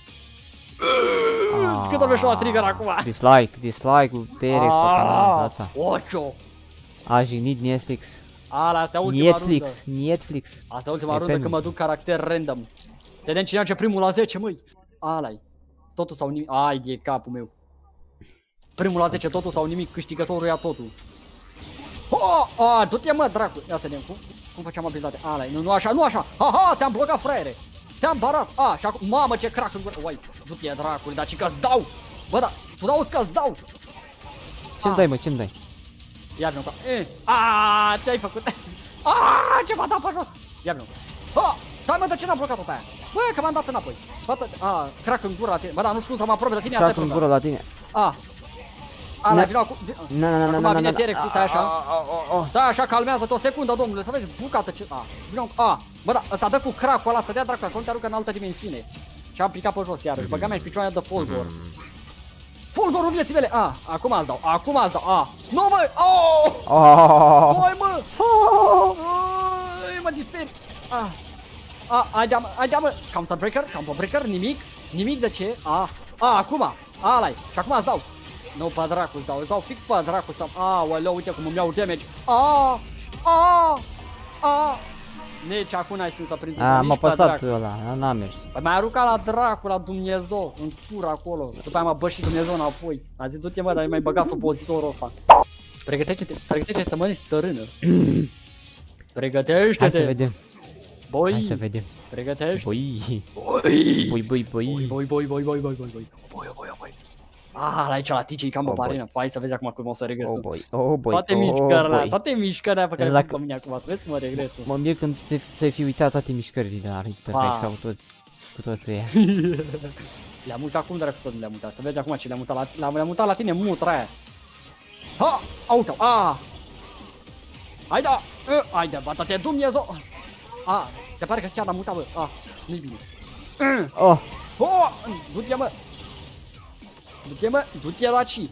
Cât o și la trigger acum? Dislike, dislike-ul T-Rex pe canal, gata. Ocio! A jignit Netflix. Ala, asta e ultima Netflix, rundă. Netflix. Asta e ultima rundă când mă duc caracter random. Vedem cine face primul la zece, măi. Ala-i. Totul sau nimic. Ai de capul meu. Primul la zece, totul sau nimic, câștigătorul ia totul. Oh, oh, du-te mă, dracu. Ia să vedem cum, cum făceam abilitate. Ala, nu, nu așa, nu așa. Aha, te-am blocat, fraiere. Te-am barat. A, și acum, mamă, ce crack în gură. Uai, du-te, dracule, dar ce că-ți dau. Bă, da, tu dau că-ți dau. Ce-mi dai, mă, ce-mi dai? Ia vină cu a, ce ai făcut? A, ce m-a dat pe jos. Ia vină. Ha, stai mă, de ce n-am blocat-o pe aia? Bă, că m-am dat înapoi. Bă, a, crack în gură la tine. Bă, da, nu știu să mă apropie de tine. Crack în gură la tine. A. A, la vină acum. Na, na, na, na, acum vine T-Rex-ul, stai așa. Stai așa, calmează-te o secundă, domnule, să vezi bucată ce... A, vină a. Bă, da, ăsta dă cu crack-ul ăla, să dea dracu, acolo te aruncă în altă dimensiune. Și am picat pe jos iarăși, băga mea și picioarea de Fulgor. Fulgorul vieții mele! A, acum îți dau, acum îți dau, a! Nu mă! Oh! Băi mă! Mă disperi! A! A, haidea mă, haidea mă! Counter breaker, counter breaker, nimic, nimic de ce? A, a, acum! Ala-i! Și acum îți dau! Nu pe dracu îți dau, îți dau fix pe dracu să... Aoleu, uite cum îmi iau damage! A! A! A! Nici acum n-ai știut să prind. A, m-a păsat ăla, n-a mers. Păi m-ai aruncat la dracu, la Dumnezeu, în cur acolo. După aia m-a bășit Dumnezeu înapoi. A zis, du-te mă, dar mi-ai băgat supozitorul ăsta. Pregătește-te, pregătește-te să mănânci țărână. Pregătește-te. Hai să vedem. Boi. Hai să vedem. Pregătește. Boi. Boi. Boi, boi, boi. Boi, boi, boi, boi, boi, boi, boi. Boi, boi, boi. Ah, la aici la T J cam pe arena. Hai să vezi acum cum o să regres tu. Oh boy, oh boy, toate mișcările, toate mișcările pe care le fac pe mine acum, să vezi cum mă regres tu. Mă mir când ți-ai fi uitat toate mișcările de la Richter, că ai jucat cu toți, cu toți ăia. Le-am mutat cum dracu să nu le-am mutat, să vezi acum ce le-am mutat la, le-am mutat la tine mutra aia. Ha, auto, a. Haida, haide, bată-te Dumnezeu. A, se pare că chiar l-am mutat, bă. A, nu-i bine. Oh. Oh, du-te mă. Du-te mă, du-te la ci.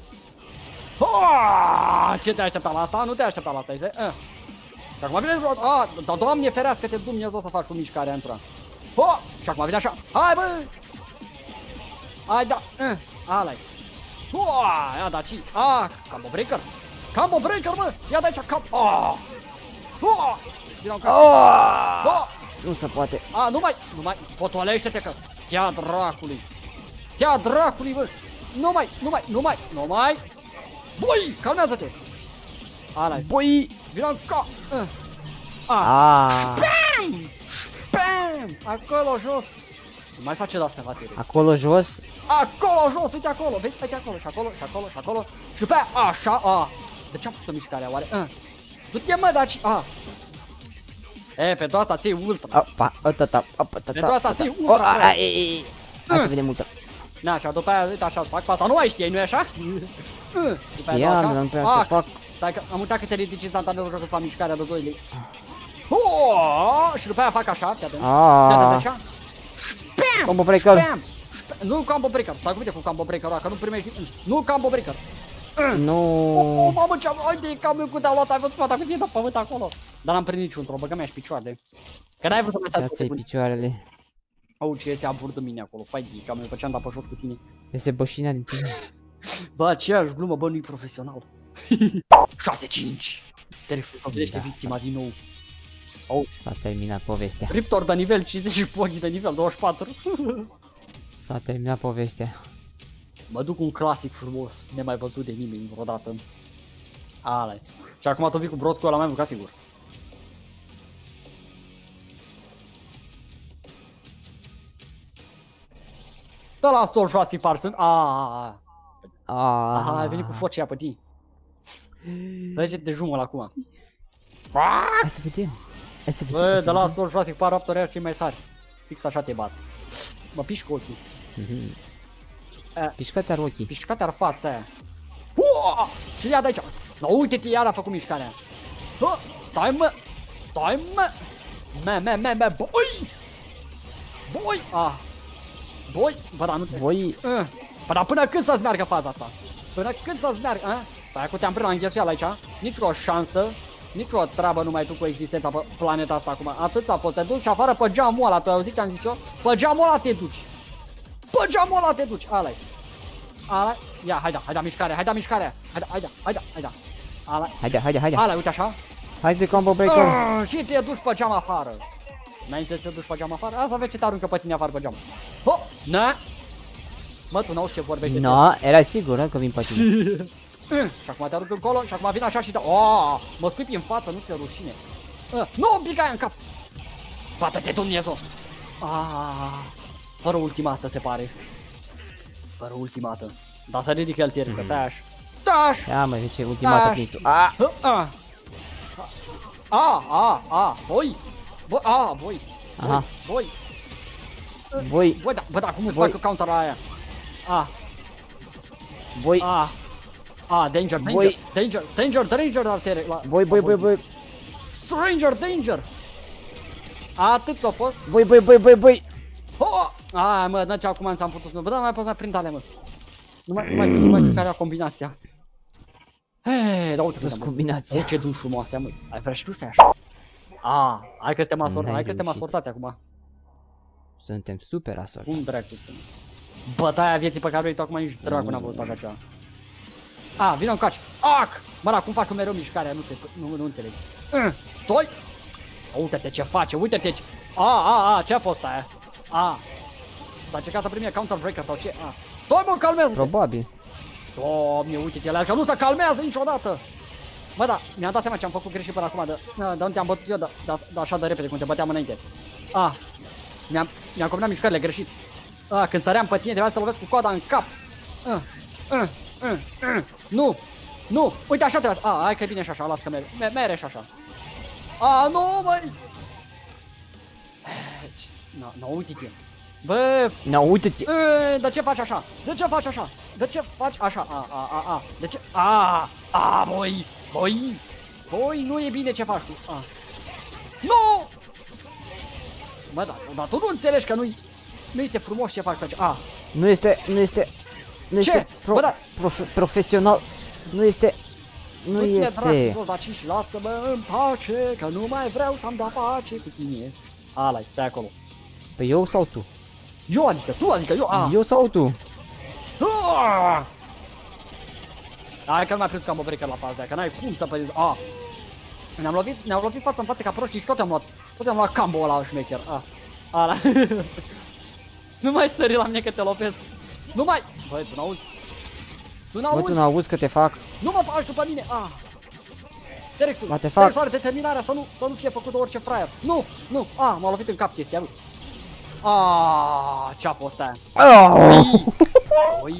Oh, ce te aștepta la asta? Nu te aștepta la asta, este? Uh. Și acum vine, a, dar Doamne ferească-te Dumnezeu să faci cu mișcarea într-una. Oh, și acum vine așa. Hai bă! Hai da. Uh. Ala-i. Uaa, ia da, ci. Ah, combo breaker. Combo breaker, mă. Ia de aici, combo. Ah. Uaa. Oh! Nu se poate. A, nu mai, nu mai, potolește-te că. Ia dracului. Ia dracului, bă. Nu mai, nu mai, nu mai, nu mai. Boi, calmează-te. Ala-i. Boi. Vino în ca. Ah. Spam! Spam! Acolo jos. Nu mai face de-astea, baterie. Acolo jos. Acolo jos, uite acolo, vezi, uite acolo, și acolo, și acolo, și acolo. Și după aia, așa, a. De ce am făcut mișcarea, oare? Uh. Du-te, mă, daci, a. E, pentru asta ții ultra. Opa, otata, opata. Pentru asta ții ultra. Hai să vedem multă. Na, și după aia, uite așa, fac pe asta, nu mai știai, nu-i așa? Știam, dar nu prea să fac. Stai că am uitat că te ridici instantaneu jos să fac mișcarea de doi lei. Și după aia fac așa, fii atent. Fii atent așa. Spam! Combo breaker. Spam! Nu combo breaker, stai cu mine cu combo breaker, că nu primești. Nu combo breaker. Nu. Mamă, ce-am, uite, cam cu te-a luat, ai văzut spata cu ție de pământ acolo. Dar n-am prins niciun-tro, băgă mea și picioare. Că n-ai vrut să mai stai Ia-ți-ai picioarele. Au, ce iese abur de mine acolo, fai din cam eu făceam de apă jos cu tine. Iese bășina din tine. Bă, aceeași glumă, bă, nu-i profesional. șase cinci. Te răspundește victima din nou. Oh. S-a terminat povestea. Riptor de nivel cincizeci și Poghi de nivel douăzeci și patru. S-a terminat povestea. Mă duc un clasic frumos, nemai văzut de nimeni vreodată. Ale. Și acum tu vii cu broț cu ăla mai mult, ca sigur. Da la Storm Jurassic Park sunt. Aaaa. Aha, ai venit cu focea pe tine. Vezi de jumăl acum. Hai să vedem. Hai să vedem. Bă, de la Storm Jurassic Park Raptor aia cei mai tari. Fix așa te bat. Mă piși cu ochii. Pișcă-te-ar ochii. Pișcă-te-ar fața aia. Uaa! Și ia de aici. No, uite-te, iar a făcut mișcarea. Hă, stai mă. Stai mă. Me, me, me, me, boi. Boi. Ah. Boi. Bă, dar nu te... Boi. Bă, dar până când să-ți meargă faza asta? Până când să-ți meargă, a? Stai cu te-am prins la înghesuială aici. Nici o șansă. Nici o treabă nu mai tu cu existența pe planeta asta acum. Atât a fost. Te duci afară pe geamul ăla. Tu ai auzit ce am zis eu? Pe geamul ăla te duci. Pe geamul ăla te duci. Ala-i. Ala, ia, haida, haida mișcarea, haida mișcarea. Haida, haida, haida, haida. Ala. Haide, haide, haide. Ala, uite așa. Haide combo breaker. Uh, și te duci pe geam afară. N-ai înțeles să te duci pe geam afară? Asta vezi ce te aruncă pe tine afară pe geam. Ho, na. Mă, tu n-auzi ce vorbești. No, era sigur că vin pe tine. Și acum te arunc încolo și acum vin așa și te... Oh, mă scuipi în față, nu ți-e rușine. Uh, nu, un pic aia în cap. Bată-te, Dumnezeu. Ah, fără ultimată, se pare. Fără ultimată. Dar să ridic el tiercă, taș. Taș! Ia mă, zice ultimata prins tu. A! A! A! A! A! Voi! Voi! A! Voi! Aha. Voi! Voi! Voi, da, bă, da, cum îți fac counter-ul aia? A! Voi! A! A! Danger! Danger! Danger! Danger! Danger! Danger! Voi, voi, voi, voi! Stranger! Danger! Atât s-a fost. Voi, voi, voi, voi, voi! Oh! A, mă, n-ce acum ți-am putut să... Bă, da, mai poți mai prind ale, mă. Nu mai, nu mai, nu mai care era combinația. Hei, da, uite că combinația. Ce duci frumoase, mă. Ai vrea și tu să ai așa. A, hai că suntem asortați, hai că suntem asortați acum. Suntem super asortați. Cum dracu sunt? Bătaia vieții pe care o tu acum nici dracu n-a fost așa ceva. A, vină în caci. Ac! Mă, da, cum faci tu mereu mișcarea? Nu, te, nu, nu înțeleg. Doi! Uite-te ce face, uite-te ce... A, a, a, ce a fost aia? A. Dar ce ca să primi counter breaker sau ce? A. Doi, mă, calmează-te! Probabil. Doamne, uite-te la el, că nu se calmează niciodată! Bă, da, mi-am dat seama ce am făcut greșit până acum, dar da, nu te-am bătut eu, da, da, da, așa de repede cum te băteam înainte. A. Mi-am mi-am combinat mișcările greșit. A, când săream pe tine, trebuia să te lovesc cu coada în cap. A, a, a, a. Nu! Nu! Uite, așa trebuie. A, hai că e bine și așa, las că mere, mere și așa. A, nu, măi! No, no, uite-te. Bă! No, uite-te! De ce faci așa? De ce faci așa? De ce faci așa? A, a, a, a. De ce? A, a, boi! Boi! Boi, nu e bine ce faci tu. A. Nu! Bă, da, dar tu nu înțelegi că nu-i... Nu este frumos ce faci pe aici. A. Nu este, nu este... Nu ce? este pro, Bă, da. prof, profesional. Nu este... Nu este... Nu te și lasă-mă în pace, că nu mai vreau să-mi dea pace cu tine. Ala-i, stai acolo. Păi eu sau tu? Eu, adică tu, adică eu, a. Eu sau tu? A! Oh! Hai că nu mai prins combo breaker la faza aia, că n-ai cum să părinzi. Ah! Ne-am lovit, ne-am lovit față în față ca proști și tot am luat, tot am luat combo ăla șmecher. Ah! Ala! Nu mai sări la mine că te lovesc. Nu mai! Băi, tu n-auzi? Tu n-auzi? Bă, tu n-auzi că te fac? Nu mă faci după mine! Ah! Derexul, Mă, te fac. Derexul are determinarea să nu, să nu fie făcut de orice fraier. Nu, nu, ah, m-a lovit în cap chestia lui. Ah, ce-a fost aia? Oi!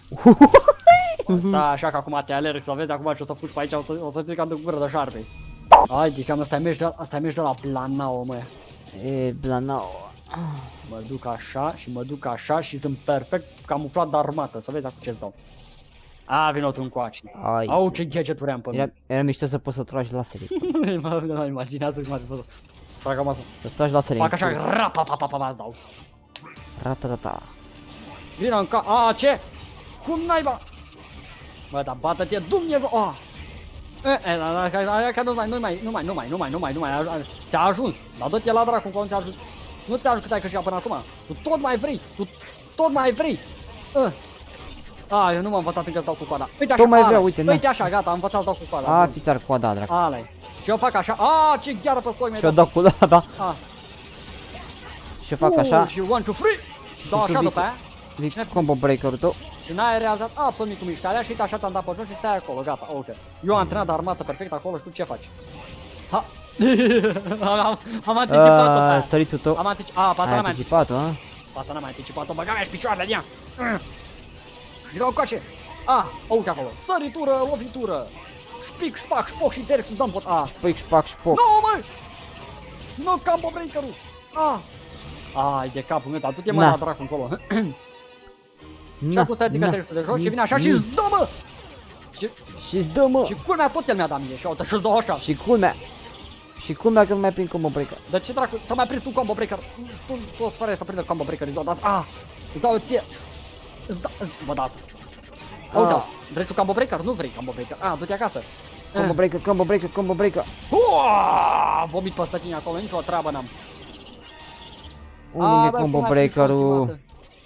Asta așa că acum te alerg să vezi acum ce o să fugi pe aici, o să, o să zic că am de gură de șarpe. Hai, zic că ăsta e meci de, asta e meci de la Blanao, mă. E, Blanao. Mă duc așa și mă duc așa și sunt perfect camuflat de armată, să vezi acum ce-ți dau. A, vino tu încoace. Au, ce gadget-uri am pe mine. Era, era mișto să poți să tragi laserii. Mă imaginează cum ar fi fost. Trag am asta. Să tragi laserii. Fac așa, rapa, pa, pa, pa, pa, dau. Ratatata. Vino în ca... A, ce? Cum naiba? Bă, dar bată-te, Dumnezeu! Oh! E, e, aia că nu mai, nu mai, nu mai, nu mai, nu mai, nu mai, nu mai, ți-a ajuns. Dar dă-te la dracu, că nu ți-a ajuns. Nu te-a ajuns cât ai câștigat până acum. Tu tot mai vrei, tu tot mai vrei. Uh. A, eu nu m-am învățat încă să dau cu coada. Uite așa, tot mai vreau, uite, uite așa, gata, am învățat să dau cu coada. A, fiți ar coada, dracu. Ala-i. Și eu fac așa, a, ce gheară pe coi mi-ai dat. Și eu dau cu da, da. A. Și eu fac așa. Și one, two, three. Și dau așa după aia. Zic combo breaker-ul tău. Și n-ai realizat absolut nimic cu mișcarea și uite așa te-am dat pe jos și stai acolo, gata, ok. Eu am antrenat de armată perfect acolo și tu ce faci? Ha! am, am anticipat-o pe aia. Săritul tău. Am anticipat, a, asta n-am anticipat-o, a? Asta n-am anticipat-o, băga mea-și picioarele din ea. Și dau coace. A, uite acolo, săritură, lovitură. Șpic, șpac, șpoc și Derek sus dăm pot, a. Șpic, șpac, șpoc. Nu, măi! Nu, combo breaker-ul. A. Ai de capul meu, dar du-te mă la dracu încolo. Și acum stai ridică Derek de jos și vine așa și îți dă, mă! Și-ți dă, mă! Și culmea tot el mi-a dat mie și uite și-ți dau așa. Și culmea. Și culmea că nu mai prind combo breaker. De ce dracu, să mai prind tu combo breaker? Tu, tu o să faci să prindă combo breaker, îți dau, dar a, îți dau ție. Îți dau, mă dat. Uite, vrei tu combo breaker? Nu vrei combo breaker. A, du-te acasă. Combo breaker, combo breaker, combo breaker. Uaaaa, vomit pe stătini acolo, nicio treabă n-am. Unde e combo breaker-ul?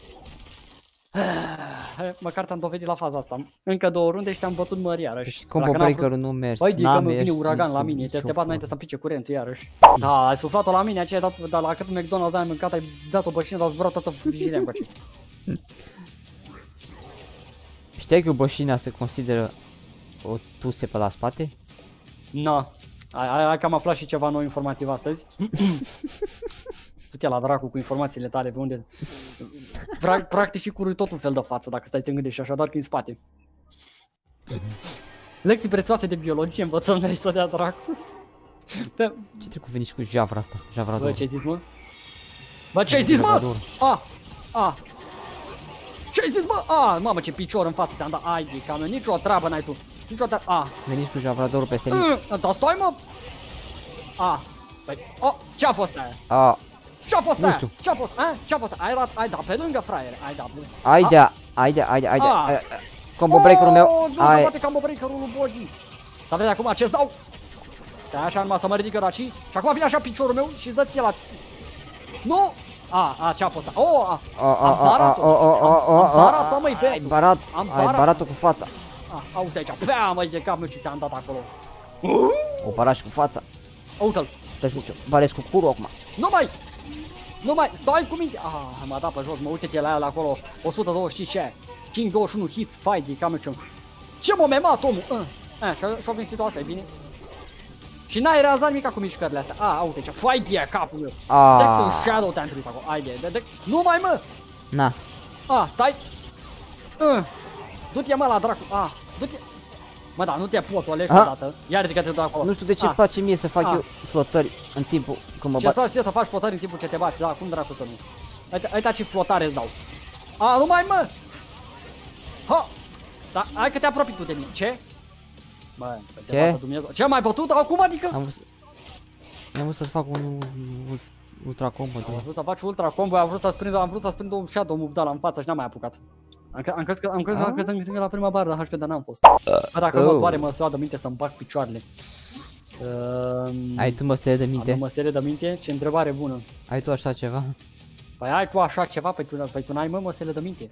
Măcar te-am dovedit la faza asta. Încă două runde și te-am bătut măr iarăși. Și combo breaker-ul nu merge. Băi, dică mă vine uragan la mine, te-ai stepat înainte să-mi pice curentul iarăși. Da, ai suflat-o la mine, aceea ai dat, dar la cât McDonald's ai mâncat, ai dat o bășină, dar ați zburat toată vigilia încoace. Știai că bășina se consideră o tuse pe la spate? Na, ai că am aflat și ceva nou informativ astăzi. Du-te la dracu cu informațiile tale pe unde... Practic și curui tot un fel de față dacă stai să te gândești așa, doar că în spate. Lecții prețioase de biologie învățăm noi să dea dracu. Pe... Ce trebuie cu veni și cu javra asta? Javra Bă, ce-ai zis, mă? Bă, ce-ai zis, mă? A, a. Ce-ai zis, mă? A, mamă, ce picior în față ți-am dat. Ai, de cam, nicio treabă n-ai tu. Nicio treabă. A. Veniți cu javradorul peste mine. Dar stai, mă. A. Păi, o, ce-a fost aia? A. Ce-a fost aia? Ce-a fost? A? Ce-a fost? Ai dat, ai dat pe lângă, fraiere. Ai dat. Ai dea, ai dea, ai dea, ai dea. Combo breaker-ul meu. Nu se poate combo breaker-ul lui Bogi. Să vezi acum ce-ți dau. Stai așa numai să mă ridică raci. Și acum vine așa piciorul meu și dă ție la... Nu! A, a, ce-a fost? O, a, am barat-o. Am barat-o, măi, beatu. Ai barat, ai barat-o cu fața. A, uite aici. Pea, măi, de cap meu ce ți-am dat acolo. O barat și cu fața. Uite-l. Te zice, baresc cu curul acum. Nu mai! Nu mai, stai cu minte. Ah, m-a dat pe jos, mă, uite-te la el acolo. o sută douăzeci și cinci ce? cinci douăzeci și unu hits, fight, e cam ce. Ce m-a memat omul? Ah, și-a venit situația, e bine? Și n-ai realizat nimica cu mișcările astea. Ah, uite ce, fight e capul meu. Deci un shadow te-am trimis acolo. Haide, de, de, nu mai, mă! Na. Ah, stai. Uh. Du-te, mă, la dracu. Ah, du-te. Mă, da, nu te pot, o alegi odată. Ia ridică-te de acolo. Nu știu de ce îmi place mie să fac eu flotări în timpul când mă bat. Ce faci ție să faci flotări în timpul ce te bați, da, cum dracu să nu. Uite ce flotare îți dau. A, nu mai, mă! Ha! Da, hai că te apropii tu de mine. Ce? Bă, te bată Dumnezeu. Ce, mai bătut acum, adică? Am vrut, am vrut să fac un ultra combo. Am vrut să faci ultra combo, am vrut să sprind, am vrut să sprind un shadow move de la în față și n-am mai apucat. Am, am crezut că am crezut că sunt la prima bară de H P, dar n-am fost. Bă, dacă mă doare, mă se vadă minte să-mi bag picioarele. Ai tu măsele de minte? Am măsele de minte? Ce întrebare bună. Ai tu așa ceva? Păi ai tu așa ceva? Păi tu, păi tu n-ai, mă, măsele de minte.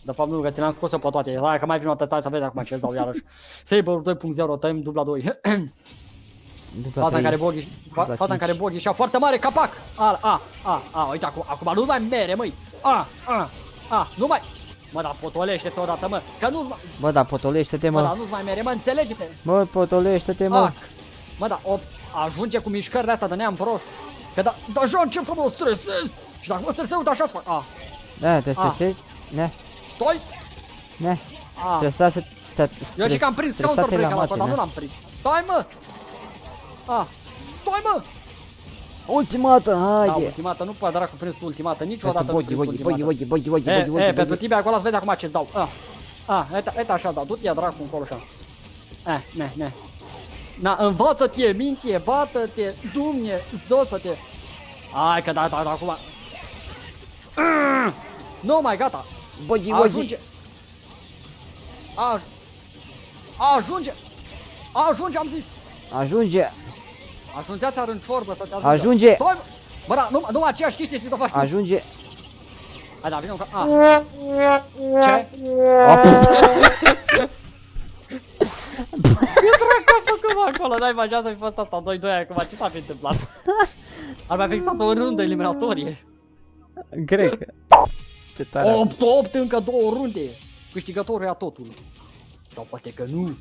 De fapt nu, că ți le-am scos eu pe toate. Hai că mai vin o dată, stai să vezi acum ce îți dau iarăși. Saber doi punct zero, tăiem dubla doi. Faza în care Boghi, faza în care Boghi și-a foarte mare capac. A, a, a, a, uite acum, acum nu mai mere, măi. A, a, a, nu mai. Mă, da, potolește-te odată, mă, că nu-ți mai... Bă, da, potolește-te, mă. Mă, da, nu-ți mai mere, mă, înțelege-te. Mă, potolește-te, mă. Mă, da, o, ajunge cu mișcările astea de neam prost. Că da, deja încep să mă stresez. Și dacă mă stresez, uite așa-ți fac. A. Da, te stresezi? Ne. Stai. Ne. Trebuie să stai să stres. Eu zic că am prins counter-break ăla, dar nu l-am prins. Stai, mă. A. Stai, mă. Ultimată, haide! Da, ultimată, nu poate dracu prins cu ultimată, niciodată nu prins cu ultimată. Boghi, boghi, boghi, boghi, boghi, boghi, E, pentru Tibia acolo, să vezi acum ce-ți dau. A, a, uite așa dau, du-te-ia dracu încolo așa. E, ne, ne. Na, învață-te, minte, bată-te, dumne, zosă-te. Hai că da, da, da, acum. Nu mai, gata. Boghi, boghi. Ajunge. Ajunge. Ajunge, am zis. Ajunge. Ajungeați ar în ciorbă să te ajungă. Ajunge! Stai, bă, da, nu, numai aceeași chestie ți-o faci tu. Ajunge! Hai, da, vină un ca... A. Ce? Ce dracu a făcut acolo? N-ai imaginat să fi fost asta doi doi acum, ce s-a fi întâmplat? Ar mai fi existat o rundă eliminatorie. Cred că... Ce tare. opt opt, încă două runde. Câștigătorul ia totul. Sau poate că nu.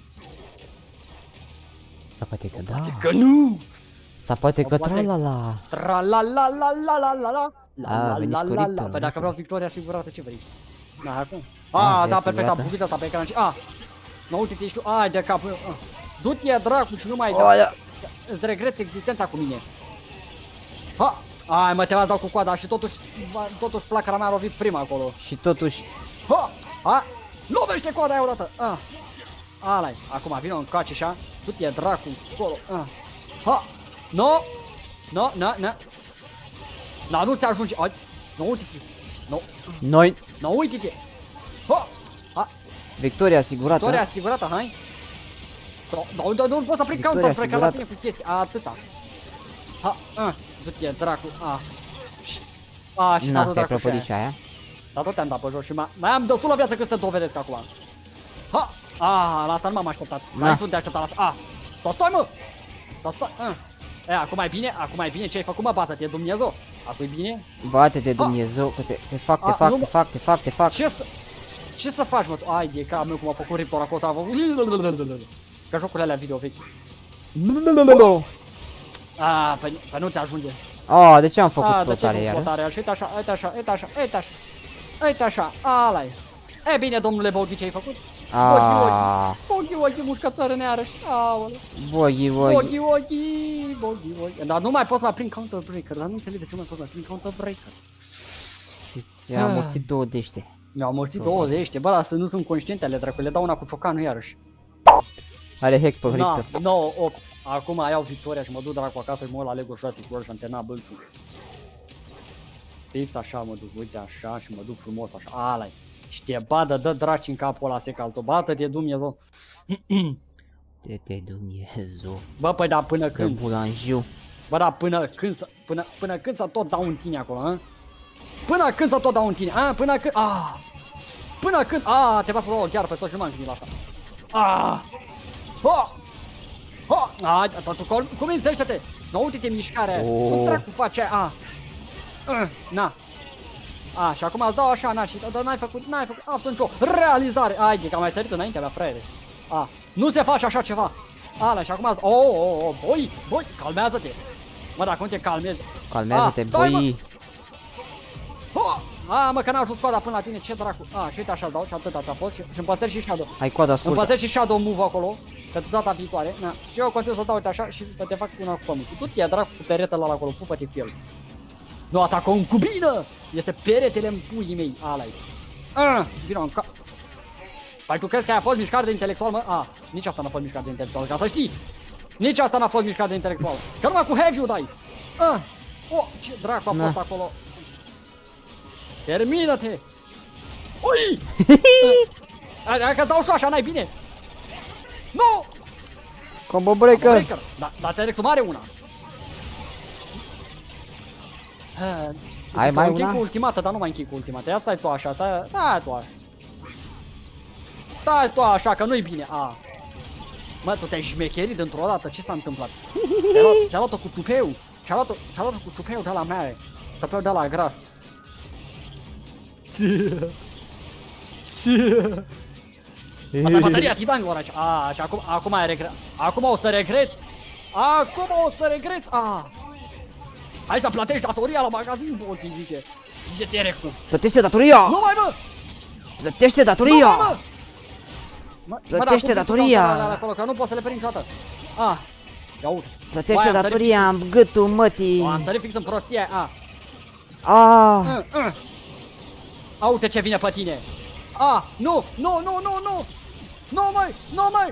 Sau poate că da. Poate că nu. Sau poate că tra-la-la. Tra-la-la-la-la-la-la-la. A, veni și cu Riptor. Păi dacă vreau victoria asigurată, ce vrei? Da, acum. A, da, perfect, am făcut asta pe ecran și... A, nu, uite-te, ești tu, ai de cap. Du-te, dracu, și nu mai da. Îți regreți existența cu mine. Ha, ai, mă, te-am dau cu coada și totuși, totuși flacăra mea a lovit prima acolo. Și totuși... Ha, ha, lovește coada aia odată. A, ala-i, acum vine un caci așa, du-te, dracu, acolo. A, ha, no, no, no, no. Da, nu ți ajunge. Ai, nu uite-te. Nu. Noi. Nu uite-te. Ha! Ha! Victoria asigurată. Victoria asigurată, hai. Nu, nu, nu pot să prind counter-break la tine cu chestii. Atâta. Ha, a, du-te, dracu. A. A, și s-a dus dracu și aia. Dar tot te-am dat pe jos și mai am destulă viață cât să te dovedesc acum. Ha! A, la asta nu m-am așteptat. Aici nu te așteptat la asta. A. Tot stai, mă. Tot stai. E, acum e bine, acum e bine, ce ai făcut, mă, bată-te, Dumnezeu. Acum e bine? Bate-te, Dumnezeu, că te, te fac, te fac, te fac, te fac, te fac. Ce să, ce să faci, mă? Ai de cap meu cum a făcut Riptor acolo, s-a făcut... Ca jocurile alea video vechi. A, pe, pe nu ți ajunge. A, de ce am făcut flotare iară? Flotare, uite așa, uite așa, uite așa, uite așa. Uite așa, ala-i. E bine, domnule Boghi, ce ai făcut? Aaaa. Boghi, Boghi, mușcă țărâneară și aoleu. Boghi, Boghi. Boghi, Boghi, Boghi, Boghi. Dar nu mai pot să mai prind counter-breaker, dar nu înțeleg de ce mai pot să mai prind counter-breaker. Ți-am morțit două dește. Mi-au morțit două dește, bă, dar să nu sunt conștiente ale dracu, le dau una cu ciocanul iarăși. Are hack pe Riptor. nouă opt. Acum iau victoria și mă duc dracu acasă și mă uit la Lego șase cu și antena bălciu. Fix așa mă duc, uite așa și mă duc frumos așa, ala-i. Și te badă, dă draci în capul ăla secalto, bată-te Dumnezeu. Te-te Dumnezeu. Bă, păi da, până când? Bulanjiu. Bă, da, până când să, până, până când să tot dau în tine acolo, a? Până când să tot dau în tine, a? Până când, ah! Până când, ah, trebuia să dau chiar pe tot și nu m-am gândit la asta. Ah! Ha! Ha! Ah, tu cumințește-te! Nu, uite-te mișcarea, cum dracu face aia, ah! Na! A, și acum îți dau așa, na, și dar n-ai făcut, n-ai făcut absolut nicio realizare. Ai, că am mai sărit înaintea mea, fraiere. A, nu se face așa ceva. Ala, și acum, oh, oh, oh, boi, boi, calmează-te. Mă, dacă nu te calmezi. Calmează-te, boi. A, mă, că n-a ajuns coada până la tine, ce dracu. A, și uite așa dau și atâta ți-a fost și îmi păstrez și shadow. Hai coada, ascultă. Îmi păstrez și shadow move acolo, pentru data viitoare. Na, și eu continuu să dau uite așa și să te fac una cu pământul. Tu te-ia dracu cu peretele ăla acolo, pupă-te cu el. Nu atacă un cubină! Este peretele în puii mei, ala-i. Ah, vino în cap. Păi tu crezi că aia a fost mișcare de intelectual, mă? A, nici asta n-a fost mișcare de intelectual, ca să știi. Nici asta n-a fost mișcare de intelectual. Că numai cu heavy-ul dai. Ah, oh, ce dracu a fost acolo. Termină-te! Ui! Dacă dau și așa, n-ai bine. Nu! Combo breaker! Da, dar T-Rex-ul mare una. Ai mai una? Închei cu ultimată, dar nu mai închei cu ultimată. Ia stai tu așa, stai, stai tu așa. stai tu așa, că nu-i bine. A. Mă, tu te-ai șmecherit dintr-o dată, ce s-a întâmplat? Ți-a luat, ți-a luat-o cu tupeu. Ți-a luat-o, ți-a luat-o cu tupeu de la mare. Tupeu de la gras. Asta e bateria titanilor aici. A, și acum, acum ai regret. Acum o să regreți. Acum o să regreți. A. Hai să plătești datoria la magazin, Bolti, zice. Zice T-Rex-ul. Plătește datoria! Nu mai mă! Plătește datoria! Plătește datoria! Acolo, că nu poți să le prind niciodată. Ah, ia uite. Plătește datoria în gâtul mătii. Am sărit fix în prostia aia. Ah. A, uite ce vine pe tine. Ah, nu, nu, nu, nu, nu. Nu, măi, nu, măi.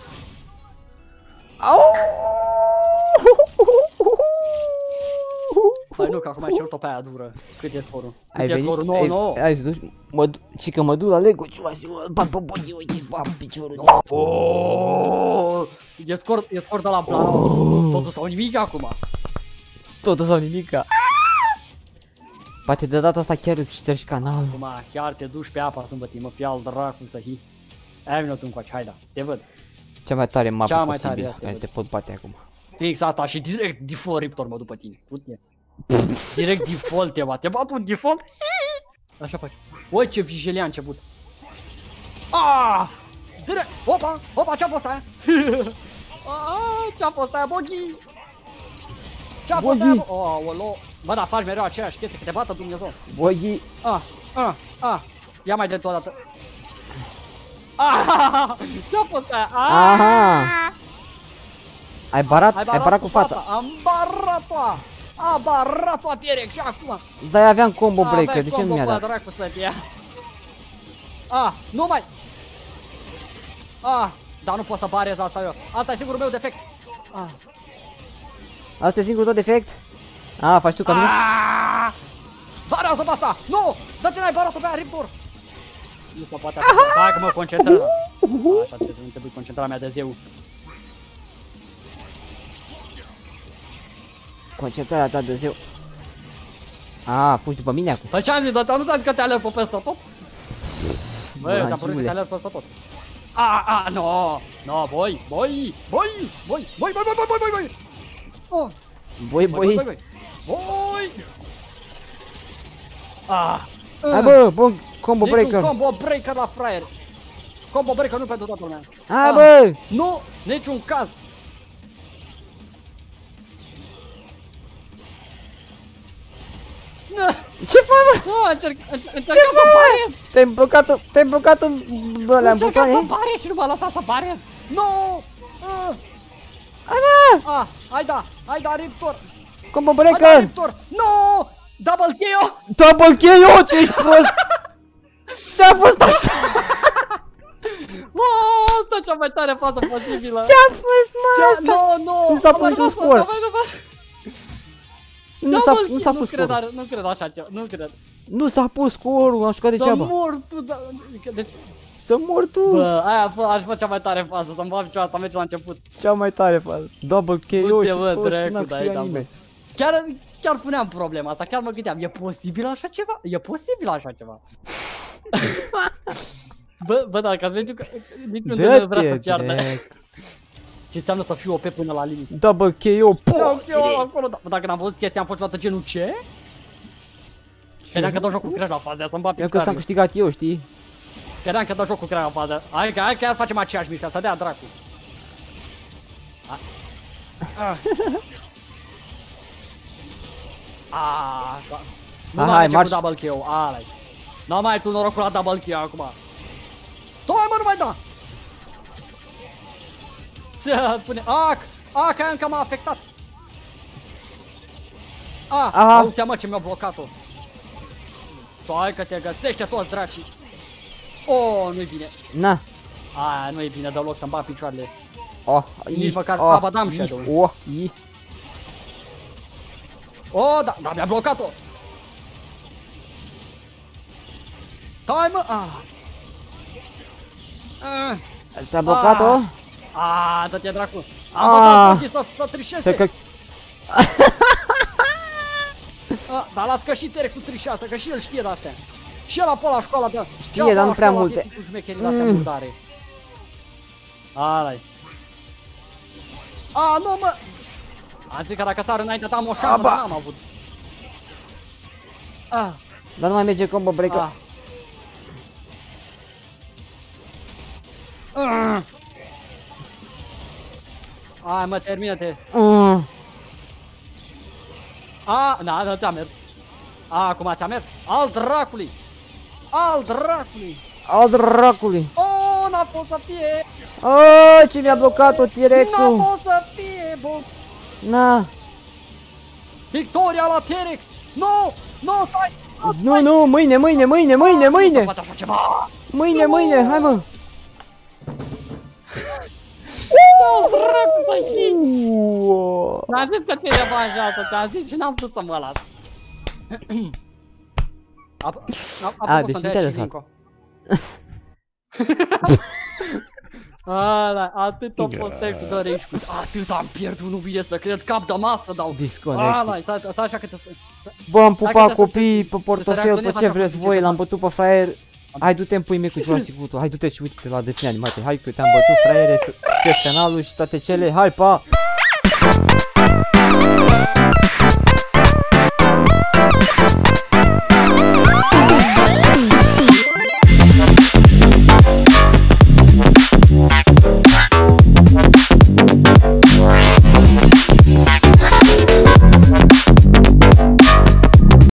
Au! Păi nu, că acum ai cerut-o pe aia dură. Cât e scorul? Cât Ai e venit? scorul? nouă nouă. Hai să duci, mă duc, ci că mă duc la Lego, ceva și mă bat pe băghi, uite, bam, piciorul. Oh, e scor, e scor de la plan. Totul sau nimic acum. Totul sau nimica. Poate de data asta chiar îți ștergi canalul. Acum chiar te duci pe apa sâmbătii, mă, fii al dracu să hi. Hai vină tu încoace, hai da, să te văd. Cea mai tare mapă Cea mai posibilă, tare, care te pot bate acum. Fix asta și direct default Riptor mă după tine. Direct default te bat, te bat un default. Așa faci. Oi ce vigilia a început. Ah! Direct! Opa! Opa, ce-a fost aia? Ah, ce-a fost aia, Boghi? Ce-a fost aia? Oh, olo. Bă, dar faci mereu aceeași chestie, că te bată Dumnezeu. Boghi. Ah, ah, ah. Ia mai de tot dată. Ah! Ce-a fost aia? Aha! Ai barat, ai barat, ai barat cu fața. fața. Am barat-o! A barat-o T-Rex și acum. Dar aveam combo breaker, de ce nu mi-a dat? Dracu să fie. Ah, nu mai. Ah, dar nu pot să barez asta eu. Asta e singurul meu defect. Ah. Asta e singurul tău defect? Ah, faci tu ca mine? Ah! Barează pe asta! Nu! De ce n-ai barat-o pe aia, Riptor? Nu se poate așa. Hai că mă concentrez. Așa trebuie, nu trebuie concentrarea mea de zeu. Concentrarea ta de zeu. A, fugi după mine acum. Păi ce-am zis, dar nu ți-am zis că te alerg pe peste tot? Băi, ți-am părut că te alerg peste tot. A, a, no, no, boi, boi, boi, boi, boi, boi, boi, boi, boi, boi, boi. Oh. Boi, boi. Boi, boi, boi. Ah. Hai bă, bun, combo breaker. Combo breaker la fraier. Combo breaker nu pentru toată lumea. Hai bă. Nu, niciun caz. Ce faci, mă? Nu, încerc, încerc să barez! Te-ai blocat, te-ai blocat în ăla în butoane? Încercam să barez și nu m-a lăsat să barez! Nu! Hai mă! Ah, hai da, hai da, Riptor! Combo Hai da, breaker! Riptor! Nu! Double K O! Double K O, ce ești prost! Ce-a fost asta? Wow, asta e cea mai tare fază posibilă! Ce-a fost, mă, asta? Nu, nu! Nu s-a pus niciun scor! Nu s-a nu s-a pus scorul. Nu cred așa ceva, nu cred. Nu s-a pus scorul, am jucat degeaba. Să mor tu, da, deci... Să mor tu. Bă, aia aș face cea mai tare fază, să-mi bag piciorul asta, merge la început. Cea mai tare fază. Double K O și prost, n-a câștigat nimeni. Chiar, chiar puneam problema asta, chiar mă gândeam, e posibil așa ceva? E posibil așa ceva? Bă, bă, dacă ați că niciunul nu vrea să piardă. Ce înseamnă să fiu O P până la limită? Double K O, po! Acolo, da, dacă n-am văzut chestia, am fost luată genul ce? Credeam că dau joc cu crash la faza, să-mi bat picioarele. Eu că s-am câștigat eu, știi? Credeam că dau joc cu crash la faza. Hai că, hai că facem aceeași mișcă, să dea dracu. Așa. Nu mai merge cu double K O, ala-i. N-am mai tu norocul la double K O acum. Doi, mă, nu mai da! Se pune, ac, ac, aia încă m-a afectat. Ah, uite mă ce mi-a blocat-o. Stai că te găsește toți dracii. Oh, nu-i bine. Na. Aia nu e bine deloc să-mi bag picioarele. Oh, nici măcar Baba dam shadow. Oh, i. Oh, da, da, mi-a blocat-o. Stai mă, ah. S-a blocat-o? Aaaa, dă-te dracu! Am bătut să, să trișeze! Că... Dar las că și T-Rex-ul trișează, că și el știe de-astea! Și el a fost la școala de... Știe, dar nu prea multe. Cu șmecherii de astea murdare. Ala-i. A, nu, mă! Am zis că dacă sar înainte am o șansă, dar n-am avut. Ah. Dar nu mai merge combo breaker. Ah. Uh. Hai mă, termină-te. Uh. A, na, nu ți-a mers. A, acum ți-a mers. Al dracului. Al dracului. Al dracului. Oh, n-a fost să fie. Oh, ce mi-a blocat-o T-Rex-ul. N-a fost să fie, bă. Na. Victoria la T-Rex. Nu, nu, stai. Nu, nu, mâine, mâine, mâine, mâine, mâine. Nu așa ceva. Mâine, mâine, hai mă. Ți-am zis că ți-e revanșată, ți-am zis și n-am putut să mă las. A, deci nu te-ai lăsat. Ala, atât a fost textul de Rage Quit. Atât am pierdut, nu vine să cred, cap de masă dau. Disconnect. Ala, stai așa că te... Bă, am pupat copii pe portofel, pe ce vreți voi, l-am bătut pe fraier. Hai, du-te în pui mei cu Jurassic World, hai du-te și uite-te la desene animate, hai că te-am bătut fraiere, să canalul și toate cele, hai, pa!